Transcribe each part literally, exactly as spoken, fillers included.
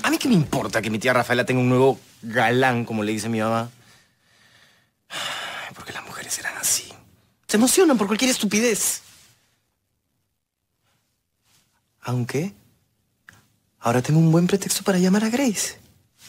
¿A mí qué me importa que mi tía Rafaela tenga un nuevo galán, como le dice mi mamá? Porque las mujeres eran así. Se emocionan por cualquier estupidez. Aunque ahora tengo un buen pretexto para llamar a Grace.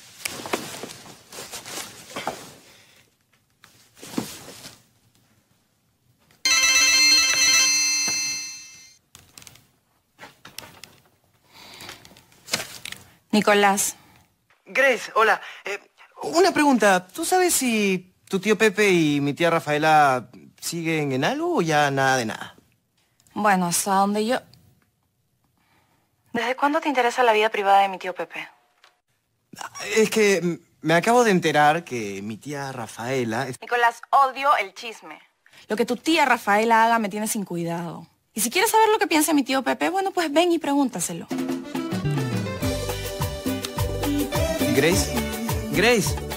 Nicolás. Grace, hola. Eh, una pregunta. ¿Tú sabes si tu tío Pepe y mi tía Rafaela siguen en algo o ya nada de nada? Bueno, hasta donde yo... ¿Desde cuándo te interesa la vida privada de mi tío Pepe? Es que me acabo de enterar que mi tía Rafaela... Es... Nicolás, odio el chisme. Lo que tu tía Rafaela haga me tiene sin cuidado. Y si quieres saber lo que piensa mi tío Pepe, bueno, pues ven y pregúntaselo. Grace, Grace.